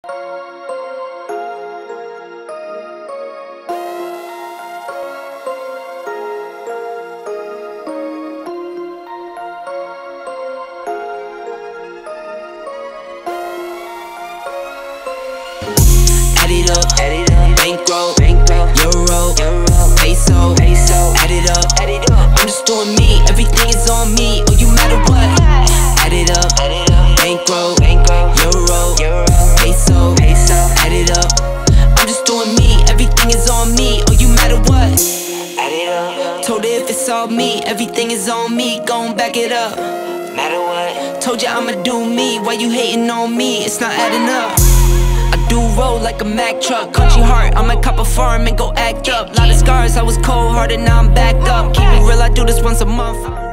Add it up, bankroll, euro, peso, add it up, I'm just doing me, everything is on me, oh you matter what. Add it up, bankroll, euro, peso, add it up, I'm just doing me, everything is on me, oh you matter what. Add it up, told her if it's all me, everything is on me, gon' back it up. Matter what, told ya I'ma do me, why you hating on me, it's not adding up. Do roll like a Mack truck, country heart, I might cop a farm and go act up. Lot of scars, I was cold hearted, now I'm backed up. Keep it real, I do this once a month.